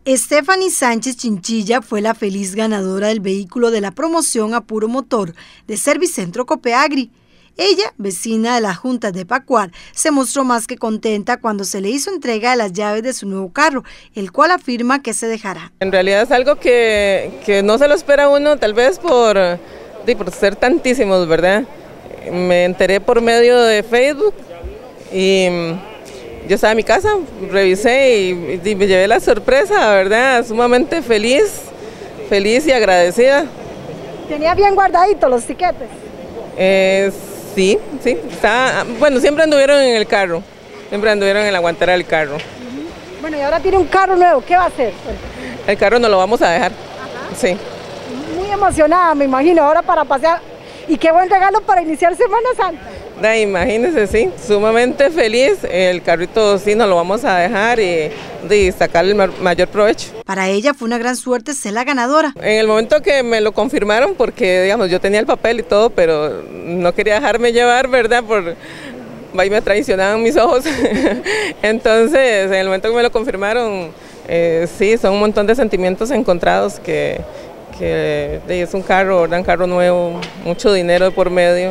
Stephanie Sánchez Chinchilla fue la feliz ganadora del vehículo de la promoción a puro motor de Servicentro Copeagri. Ella, vecina de las juntas de Pacuar, se mostró más que contenta cuando se le hizo entrega de las llaves de su nuevo carro, el cual afirma que se dejará. En realidad es algo que no se lo espera uno, tal vez por ser tantísimos, ¿verdad? Me enteré por medio de Facebook y yo estaba en mi casa, revisé y me llevé la sorpresa, ¿verdad? Sumamente feliz y agradecida. ¿Tenía bien guardaditos los tiquetes? Sí, bueno, siempre anduvieron en el carro, siempre anduvieron en la guantera del carro. Bueno, y ahora tiene un carro nuevo, ¿qué va a hacer? El carro nos lo vamos a dejar. Ajá. Sí. Muy emocionada, me imagino, ahora para pasear. Y qué buen regalo para iniciar Semana Santa. Imagínense, sí, sumamente feliz, el carrito sí nos lo vamos a dejar y sacarle el mayor provecho. Para ella fue una gran suerte ser la ganadora. En el momento que me lo confirmaron, porque digamos yo tenía el papel y todo, pero no quería dejarme llevar, ¿verdad? Ahí me traicionaban mis ojos. Entonces, en el momento que me lo confirmaron, sí, son un montón de sentimientos encontrados que es un carro nuevo, mucho dinero de por medio.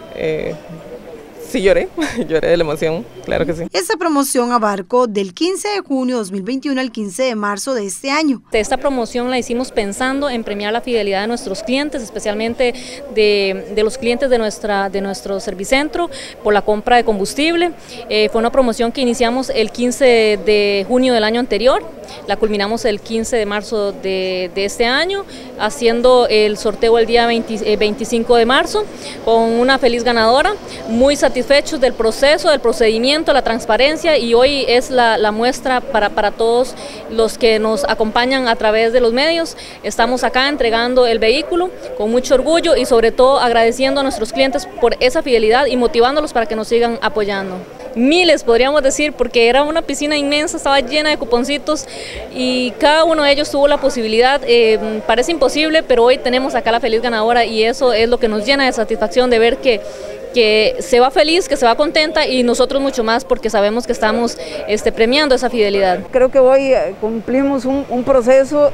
Sí lloré de la emoción, claro que sí. Esta promoción abarcó del 15 de junio de 2021 al 15 de marzo de este año. Esta promoción la hicimos pensando en premiar la fidelidad de nuestros clientes, especialmente de los clientes de nuestro servicentro por la compra de combustible. Fue una promoción que iniciamos el 15 de junio del año anterior, la culminamos el 15 de marzo de este año, haciendo el sorteo el día 25 de marzo con una feliz ganadora, muy satisfechos del proceso, del procedimiento, la transparencia, y hoy es la muestra para todos los que nos acompañan a través de los medios. Estamos acá entregando el vehículo con mucho orgullo y sobre todo agradeciendo a nuestros clientes por esa fidelidad y motivándolos para que nos sigan apoyando. Miles podríamos decir, porque era una piscina inmensa, estaba llena de cuponcitos y cada uno de ellos tuvo la posibilidad. Parece imposible, pero hoy tenemos acá la feliz ganadora y eso es lo que nos llena de satisfacción, de ver que se va feliz, que se va contenta, y nosotros mucho más porque sabemos que estamos premiando esa fidelidad. Creo que hoy cumplimos un proceso,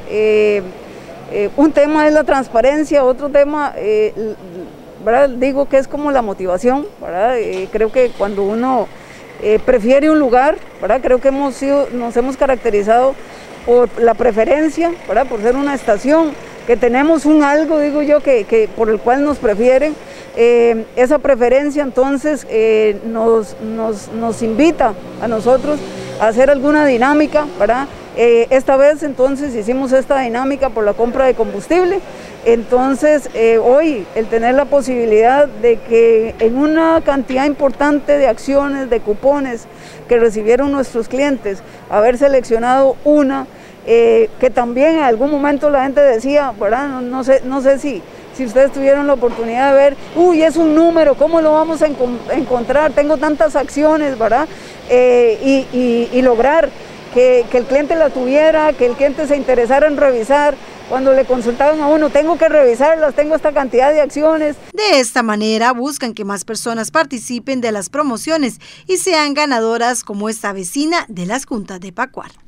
un tema es la transparencia, otro tema, ¿verdad? Digo que es como la motivación, ¿verdad? Creo que cuando uno prefiere un lugar, ¿verdad? Creo que nos hemos caracterizado por la preferencia, ¿verdad? Por ser una estación, que tenemos un algo, digo yo, que por el cual nos prefieren. Esa preferencia entonces nos invita a nosotros a hacer alguna dinámica, ¿verdad? Esta vez entonces hicimos esta dinámica por la compra de combustible. Entonces hoy el tener la posibilidad de que en una cantidad importante de acciones, de cupones que recibieron nuestros clientes, haber seleccionado una que también en algún momento la gente decía, ¿verdad? No sé si ustedes tuvieron la oportunidad de ver, uy, es un número, ¿cómo lo vamos a encontrar? Tengo tantas acciones, ¿verdad? Y lograr que el cliente la tuviera, que el cliente se interesara en revisar. Cuando le consultaban a uno, tengo que revisarlas, tengo esta cantidad de acciones. De esta manera buscan que más personas participen de las promociones y sean ganadoras como esta vecina de las juntas de Pacuar.